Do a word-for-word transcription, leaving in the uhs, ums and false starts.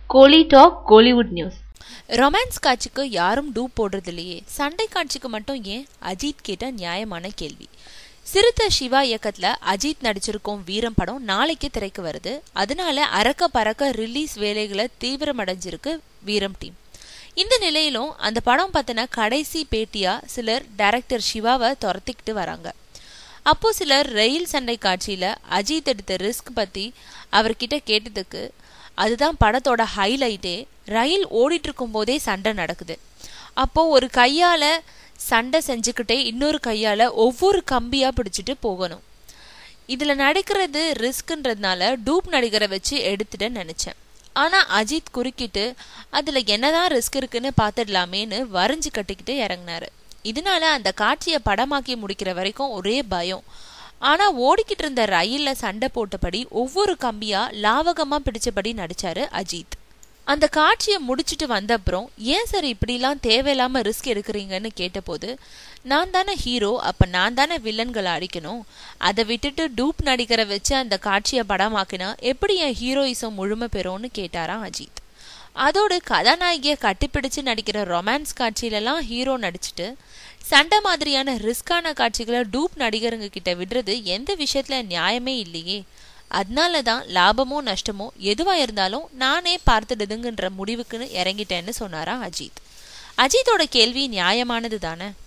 கோலி talk Kollywood news. Romance காட்சிக்கு யாரும் dupe போடுறது இல்லையே, சண்டை காட்சிக்கு மட்டும் ஏன்? அஜித் கேட்ட நியாயமான கேள்வி. சிறுத்தை சிவா இயக்கத்துல அஜித் நடிச்சிருக்கும் வீரம் படம் நாளைக்கு திரைக்கு வருது. அதனால அறக்க பறக்க ரிலீஸ் வேலைகளை தீவிரமடைஞ்சிருக்கு வீரம் டீம். இந்த நிலையிலும் அந்த படம் பத்தின கடைசி பேட்டியா சிலர் டைரக்டர் சிவாவை துரத்திக்கிட்டு வராங்க. அப்போ சிலர் ரயில் சண்டை காட்சியில அஜித் எடுத்த ரிஸ்க் பத்தி அவர்கிட்ட கேட்டதுக்கு, அதுதான் படத்தோட ஹைலைட்டே, ரயில் ஓடிட்டு இருக்கும் போதே சண்டை நடக்குது. அப்போ ஒரு கையால சண்டை செஞ்சுக்கிட்டே இன்னொரு கையால ஒவ்வொரு கம்பியா பிடிச்சிட்டு போகணும். இதுல நடக்கிறது ரிஸ்க்ன்றதுனால டூப் நடிகரை வச்சு எடுத்துட நினைச்சேன். ஆனா அஜித் குறுக்கிட்டு அதுல என்னதான் ரிஸ்க் இருக்குன்னு பாத்துடலாமேன்னு வரைஞ்சு கட்டிக்கிட்டு இறங்கினாரு. இதனால அந்த காட்சியை படமாக்கி முடிக்கிற வரைக்கும் ஒரே பயம். ஆனா ஓடிக்கிட்டு இருந்த ரயில்ல சண்டை போட்டபடி ஒவ்வொரு கம்பியா லாவகமா பிடிச்சபடி நடிச்சாரு அஜித். அந்த காட்சியை முடிச்சுட்டு வந்த அப்புறம், ஏன் சார் இப்படிலாம் தேவையில்லாம ரிஸ்க் எடுக்கிறீங்கன்னு கேட்டபோது, நான் தானே ஹீரோ, அப்ப நான் தானே வில்லன்களை அடிக்கணும், அதை விட்டுட்டு டூப் நடிகரை வச்சு அந்த காட்சியை படமாக்கினா எப்படி என் ஹீரோயிசம் முழுமை பெறும்னு கேட்டாராம் அஜித். அதோடு கதாநாயகியை கட்டிப்பிடிச்சு நடிக்கிற ரொமான்ஸ் காட்சியிலலாம் ஹீரோ நடிச்சுட்டு சண்டை மாதிரியான ரிஸ்கான காட்சிகளை டூப் நடிகருங்க கிட்ட விடுறது எந்த விஷயத்துல நியாயமே இல்லையே. அதனாலதான் லாபமோ நஷ்டமோ எதுவா இருந்தாலும் நானே பார்த்துடுதுங்கன்ற முடிவுக்குன்னு இறங்கிட்டேன்னு சொன்னாரா அஜித். அஜித்தோட கேள்வி நியாயமானது தானே.